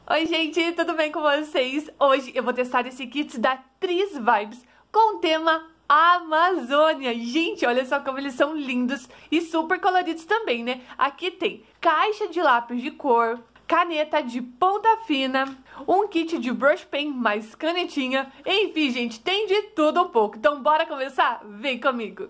Oi gente, tudo bem com vocês? Hoje eu vou testar esse kit da Tris Vibes com o tema Amazônia. Gente, olha só como eles são lindos e super coloridos também, né? Aqui tem caixa de lápis de cor, caneta de ponta fina, um kit de brush pen mais canetinha. Enfim, gente, tem de tudo um pouco. Então bora começar? Vem comigo!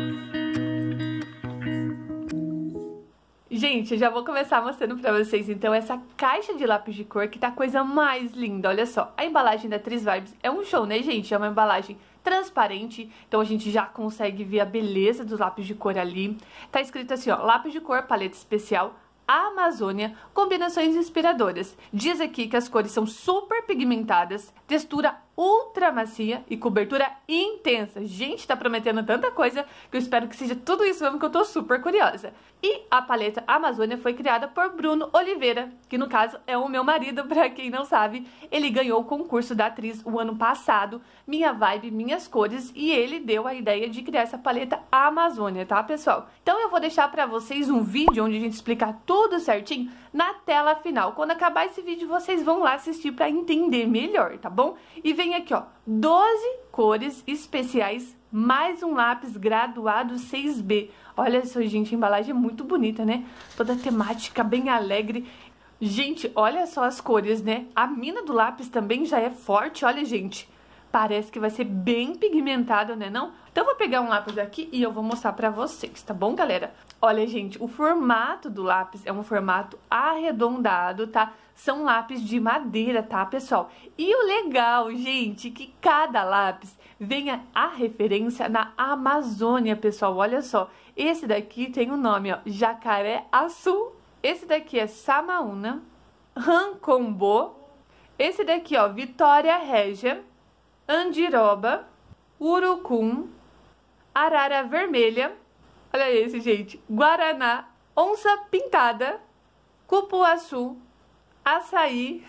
Gente, eu já vou começar mostrando pra vocês, então, essa caixa de lápis de cor que tá a coisa mais linda, olha só. A embalagem da Tris Vibes é um show, né, gente? É uma embalagem transparente, então a gente já consegue ver a beleza dos lápis de cor ali. Tá escrito assim, ó, lápis de cor, paleta especial, Amazônia, combinações inspiradoras. Diz aqui que as cores são super pigmentadas, textura ultra macia e cobertura intensa. Gente, tá prometendo tanta coisa que eu espero que seja tudo isso mesmo, que eu tô super curiosa. E a paleta Amazônia foi criada por Bruno Oliveira, que no caso é o meu marido, pra quem não sabe. Ele ganhou o concurso da Tris o ano passado, Minha Vibe, Minhas Cores, e ele deu a ideia de criar essa paleta Amazônia, tá, pessoal? Então eu vou deixar pra vocês um vídeo onde a gente explica tudo certinho na tela final. Quando acabar esse vídeo, vocês vão lá assistir pra entender melhor, tá bom? E vem aqui, ó, 12 cores especiais, mais um lápis graduado 6B. Olha só, gente, a embalagem é muito bonita, né? Toda temática bem alegre. Gente, olha só as cores, né? A mina do lápis também já é forte, olha, gente. Parece que vai ser bem pigmentado, né, não? Então eu vou pegar um lápis aqui e eu vou mostrar pra vocês, tá bom, galera? Olha, gente, o formato do lápis é um formato arredondado, tá? São lápis de madeira, tá, pessoal? E o legal, gente, que cada lápis venha a referência na Amazônia, pessoal. Olha só, esse daqui tem o nome, ó, Jacaré-Açu. Esse daqui é Samaúna, Rancombô. Esse daqui, ó, Vitória Régia, Andiroba, Urucum, Arara Vermelha, olha esse, gente, Guaraná, Onça Pintada, Cupuaçu, Açaí,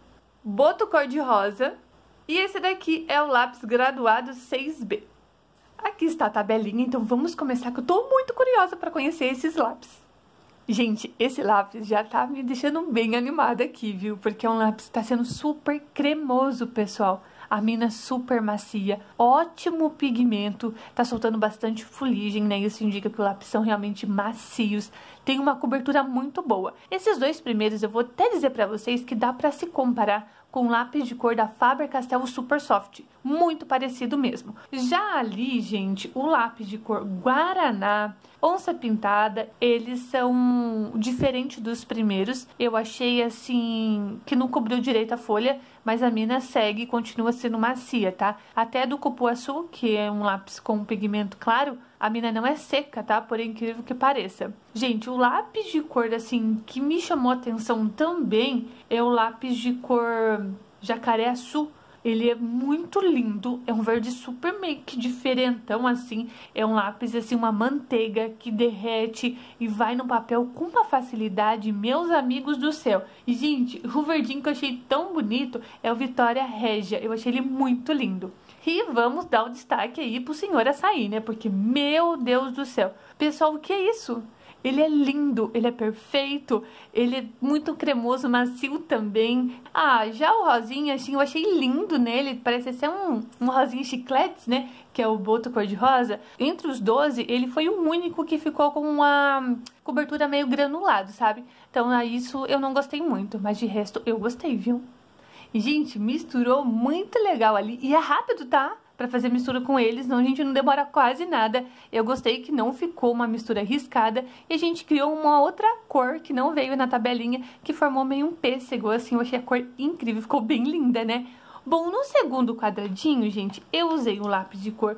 Boto Cor-de-Rosa, e esse daqui é o lápis graduado 6B. Aqui está a tabelinha, então vamos começar, que eu tô muito curiosa para conhecer esses lápis. Gente, esse lápis já tá me deixando bem animada aqui, viu? Porque é um lápis que tá sendo super cremoso, pessoal. A mina super macia, ótimo pigmento, tá soltando bastante fuligem, né? Isso indica que os lápis são realmente macios, tem uma cobertura muito boa. Esses dois primeiros eu vou até dizer pra vocês que dá pra se comparar com o lápis de cor da Faber-Castell Super Soft, muito parecido mesmo. Já ali, gente, o lápis de cor Guaraná, Onça Pintada, eles são diferentes dos primeiros. Eu achei, assim, que não cobriu direito a folha, mas a mina segue e continua sendo macia, tá? Até do Cupuaçu, que é um lápis com pigmento claro, a mina não é seca, tá? Por incrível que pareça. Gente, o lápis de cor, assim, que me chamou a atenção também é o lápis de cor Jacaré-Açu. Ele é muito lindo, é um verde super meio que diferentão, assim. É um lápis, assim, uma manteiga que derrete e vai no papel com uma facilidade, meus amigos do céu. E, gente, o verdinho que eu achei tão bonito é o Vitória Régia. Eu achei ele muito lindo. E vamos dar um destaque aí pro senhor Açaí, né? Porque, meu Deus do céu. Pessoal, o que é isso? Ele é lindo, ele é perfeito, ele é muito cremoso, macio também. Ah, já o rosinha, assim, eu achei lindo nele, parece ser um rosinha chicletes, né? Que é o Boto Cor-de-Rosa. Entre os 12, ele foi o único que ficou com uma cobertura meio granulado, sabe? Então, isso eu não gostei muito, mas de resto eu gostei, viu? E, gente, misturou muito legal ali. E é rápido, tá? Pra fazer mistura com eles, não, a gente não demora quase nada. Eu gostei que não ficou uma mistura arriscada. E a gente criou uma outra cor que não veio na tabelinha, que formou meio um pêssego, assim. Eu achei a cor incrível, ficou bem linda, né? Bom, no segundo quadradinho, gente, eu usei o lápis de cor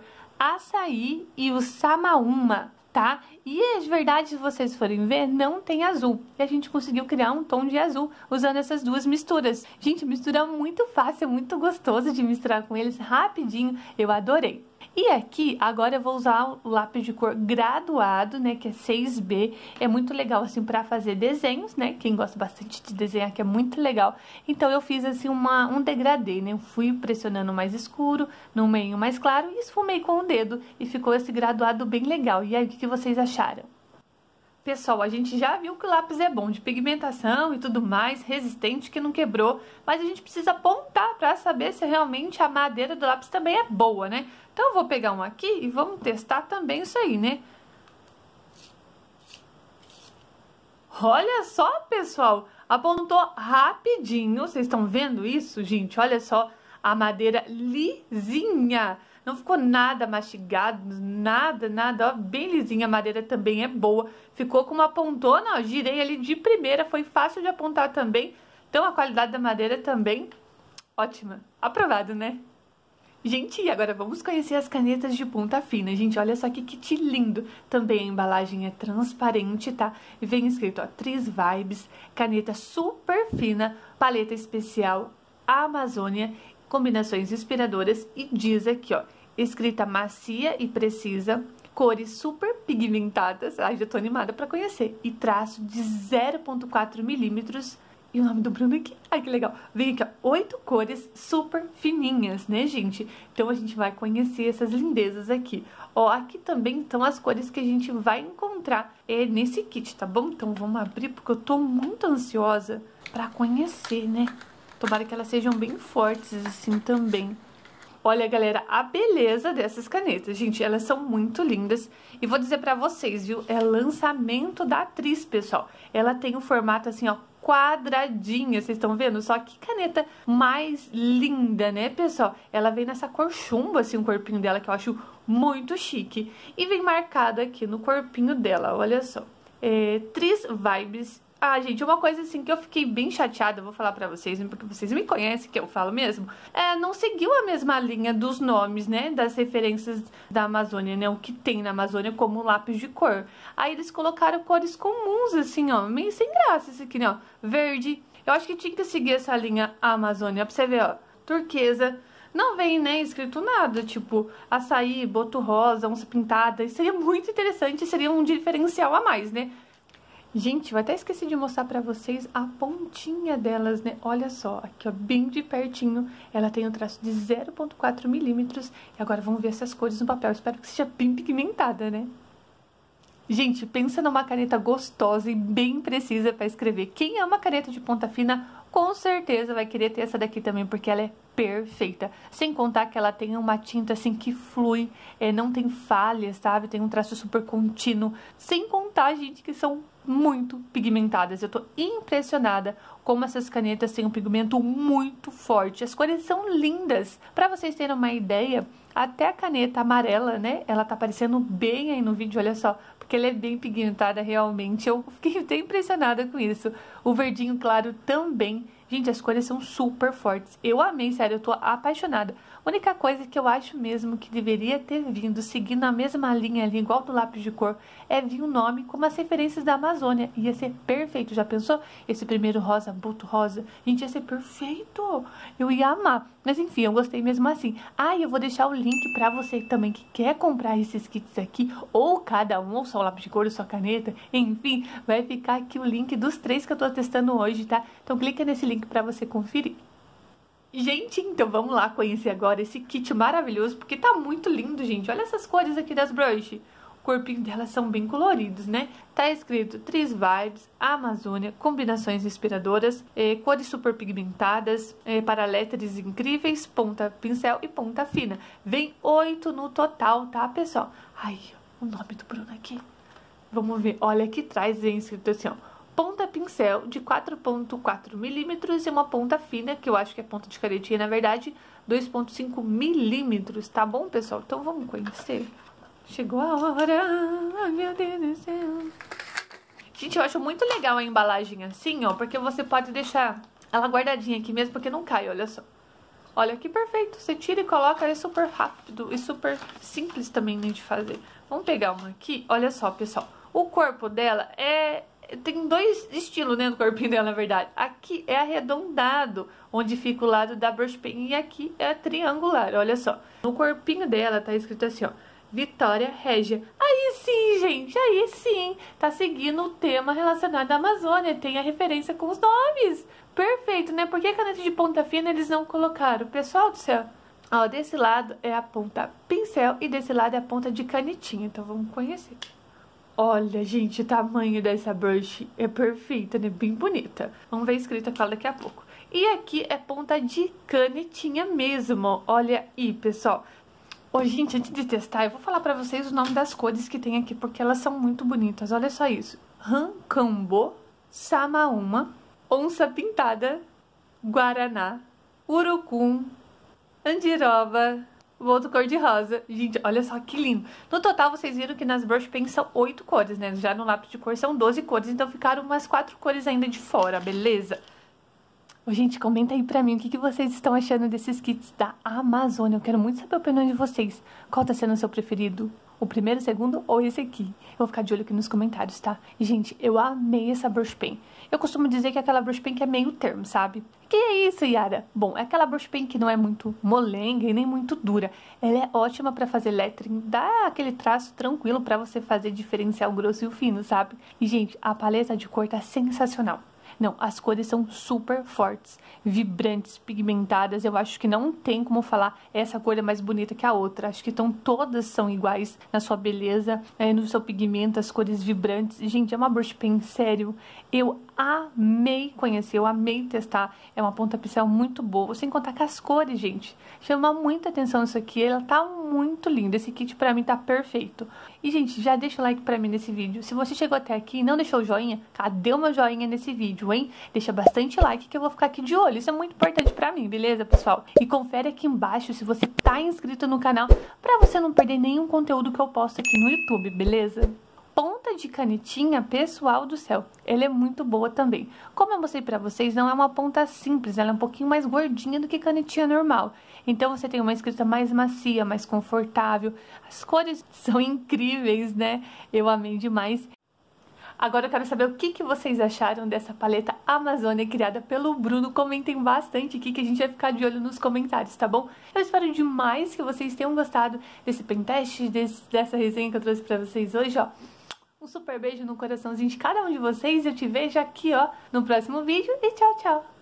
Açaí e o Samaúma, tá? E é verdade, se vocês forem ver, não tem azul. E a gente conseguiu criar um tom de azul usando essas duas misturas. Gente, mistura muito fácil, muito gostoso de misturar com eles rapidinho. Eu adorei. E aqui, agora eu vou usar o lápis de cor graduado, né, que é 6B. É muito legal, assim, pra fazer desenhos, né? Quem gosta bastante de desenhar aqui é muito legal. Então, eu fiz, assim, um degradê, né? Eu fui pressionando mais escuro, no meio mais claro, e esfumei com o dedo. E ficou esse graduado bem legal. E aí, o que vocês acharam? Pessoal, a gente já viu que o lápis é bom de pigmentação e tudo mais, resistente, que não quebrou, mas a gente precisa apontar para saber se realmente a madeira do lápis também é boa, né? Então eu vou pegar um aqui e vamos testar também isso aí, né? Olha só, pessoal, apontou rapidinho, vocês estão vendo isso, gente? Olha só, a madeira lisinha, não ficou nada mastigado, nada, ó, bem lisinha, a madeira também é boa, ficou com uma pontona, ó, girei ali de primeira, foi fácil de apontar também, então a qualidade da madeira também, ótima, aprovado, né? Gente, e agora vamos conhecer as canetas de ponta fina. Gente, olha só que kit lindo. Também a embalagem é transparente, tá? E vem escrito, ó, Tris Vibes, caneta super fina, paleta especial Amazônia, combinações inspiradoras e diz aqui, ó, escrita macia e precisa, cores super pigmentadas, ai, já tô animada pra conhecer, e traço de 0,4 milímetros. E o nome do Bruno aqui, ai que legal, vem aqui, ó, 8 cores super fininhas, né, gente? Então a gente vai conhecer essas lindezas aqui. Ó, aqui também estão as cores que a gente vai encontrar nesse kit, tá bom? Então vamos abrir, porque eu tô muito ansiosa pra conhecer, né? Tomara que elas sejam bem fortes assim também. Olha, galera, a beleza dessas canetas, gente, elas são muito lindas. E vou dizer pra vocês, viu, é lançamento da Tris, pessoal. Ela tem um formato assim, ó, quadradinha, vocês estão vendo? Só que caneta mais linda, né, pessoal? Ela vem nessa cor chumbo, assim, o corpinho dela, que eu acho muito chique. E vem marcado aqui no corpinho dela, olha só. Tris Vibes. Ah, gente, uma coisa assim que eu fiquei bem chateada, vou falar pra vocês, porque vocês me conhecem, que eu falo mesmo, não seguiu a mesma linha dos nomes, né, das referências da Amazônia, né, o que tem na Amazônia como lápis de cor. Aí eles colocaram cores comuns, assim, ó, meio sem graça esse aqui, né, ó, verde. Eu acho que tinha que seguir essa linha Amazônia, pra você ver, ó, turquesa. Não vem, né, escrito nada, tipo, açaí, boto rosa, onça pintada. Isso seria muito interessante, seria um diferencial a mais, né? Gente, eu até esqueci de mostrar pra vocês a pontinha delas, né? Olha só, aqui ó, bem de pertinho, ela tem um traço de 0,4 milímetros. E agora vamos ver essas cores no papel, espero que seja bem pigmentada, né? Gente, pensa numa caneta gostosa e bem precisa pra escrever. Quem ama caneta de ponta fina, com certeza vai querer ter essa daqui também, porque ela é perfeita. Sem contar que ela tem uma tinta assim que flui, não tem falhas, sabe? Tem um traço super contínuo. Sem contar, gente, que são muito pigmentadas. Eu tô impressionada como essas canetas têm um pigmento muito forte. As cores são lindas. Pra vocês terem uma ideia, até a caneta amarela, né? Ela tá aparecendo bem aí no vídeo, olha só. Porque ela é bem pigmentada realmente. Eu fiquei até impressionada com isso. O verdinho claro também. Gente, as cores são super fortes. Eu amei, sério, eu tô apaixonada. A única coisa que eu acho mesmo que deveria ter vindo, seguindo a mesma linha ali, igual do lápis de cor, é vir o nome como as referências da Amazônia. Ia ser perfeito. Já pensou? Esse primeiro rosa, boto rosa. Gente, ia ser perfeito. Eu ia amar. Mas enfim, eu gostei mesmo assim. Ah, e eu vou deixar o link pra você também que quer comprar esses kits aqui, ou cada um, ou só o lápis de cor, ou só a caneta, enfim, vai ficar aqui o link dos 3 que eu tô testando hoje, tá? Então clica nesse link pra você conferir. Gente, então vamos lá conhecer agora esse kit maravilhoso, porque tá muito lindo, gente. Olha essas cores aqui das brush. O corpinho delas são bem coloridos, né? Tá escrito Tris Vibes, Amazônia, combinações inspiradoras, cores super pigmentadas, para letras incríveis, ponta pincel e ponta fina. Vem 8 no total, tá, pessoal? Ai, o nome do Bruno aqui. Vamos ver, olha aqui atrás vem escrito assim, ó. Ponta pincel de 4,4 milímetros e uma ponta fina, que eu acho que é ponta de canetinha, na verdade, 2,5 milímetros, tá bom, pessoal? Então vamos conhecer. Chegou a hora, ai meu Deus do céu. Gente, eu acho muito legal a embalagem assim, ó, porque você pode deixar ela guardadinha aqui mesmo, porque não cai, olha só. Olha que perfeito, você tira e coloca, é super rápido e super simples também, né, de fazer. Vamos pegar uma aqui, olha só, pessoal. O corpo dela tem 2 estilos, né, no corpinho dela, na verdade. Aqui é arredondado, onde fica o lado da brush pen, e aqui é triangular, olha só. No corpinho dela tá escrito assim, ó, Vitória Régia. Aí sim, gente, aí sim. Tá seguindo o tema relacionado à Amazônia, tem a referência com os nomes. Perfeito, né? Por que a caneta de ponta fina eles não colocaram? Pessoal do céu. Ó, desse lado é a ponta pincel e desse lado é a ponta de canetinha. Então vamos conhecer. Olha, gente, o tamanho dessa brush é perfeita, né? Bem bonita. Vamos ver a escrita com ela daqui a pouco. E aqui é ponta de canetinha mesmo. Olha aí, pessoal. Ô, gente, antes de testar, eu vou falar pra vocês o nome das cores que tem aqui, porque elas são muito bonitas. Olha só isso. Rancambo, Samaúma, Onça Pintada, Guaraná, Urucum, Andiroba, outro cor-de-rosa. Gente, olha só que lindo. No total, vocês viram que nas brush pens são 8 cores, né? Já no lápis de cor são 12 cores, então ficaram umas 4 cores ainda de fora, beleza? Ô, gente, comenta aí pra mim o que vocês estão achando desses kits da Amazônia. Eu quero muito saber a opinião de vocês. Qual tá sendo o seu preferido? O primeiro, o segundo ou esse aqui? Eu vou ficar de olho aqui nos comentários, tá? E, gente, eu amei essa brush pen. Eu costumo dizer que é aquela brush pen que é meio termo, sabe? Que é isso, Yara? Bom, é aquela brush pen que não é muito molenga e nem muito dura. Ela é ótima pra fazer lettering, dá aquele traço tranquilo pra você fazer diferencial grosso e o fino, sabe? E, gente, a paleta de cor tá sensacional. Não, as cores são super fortes, vibrantes, pigmentadas. Eu acho que não tem como falar essa cor é mais bonita que a outra. Acho que todas são iguais na sua beleza, no seu pigmento, as cores vibrantes. Gente, é uma brush pen, sério. Eu amei conhecer, eu amei testar. É uma ponta pincel muito boa, sem contar que as cores, gente, chama muita atenção isso aqui. Ela tá muito linda. Esse kit pra mim tá perfeito. E, gente, já deixa o like pra mim nesse vídeo. Se você chegou até aqui e não deixou o joinha, cadê o meu joinha nesse vídeo, hein? Deixa bastante like que eu vou ficar aqui de olho. Isso é muito importante pra mim, beleza, pessoal? E confere aqui embaixo se você tá inscrito no canal pra você não perder nenhum conteúdo que eu posto aqui no YouTube, beleza? Ponta de canetinha, pessoal do céu, ela é muito boa também. Como eu mostrei pra vocês, não é uma ponta simples, ela é um pouquinho mais gordinha do que canetinha normal. Então você tem uma escrita mais macia, mais confortável. As cores são incríveis, né? Eu amei demais. Agora eu quero saber o que vocês acharam dessa paleta Amazônia criada pelo Bruno. Comentem bastante aqui que a gente vai ficar de olho nos comentários, tá bom? Eu espero demais que vocês tenham gostado desse pentest, dessa resenha que eu trouxe pra vocês hoje, ó. Um super beijo no coraçãozinho de cada um de vocês. Eu te vejo aqui, ó, no próximo vídeo. E tchau, tchau!